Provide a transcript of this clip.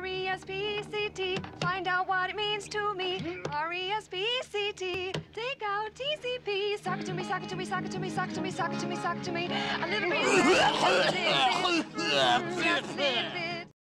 R-E-S-P-E-C-T. Find out what it means to me. R-E-S-P-E-C-T. Take out T-C-P. Sock it to me, sock it to me, sock it to me, sock it to me, sock it to me, sock it to me. A little bit.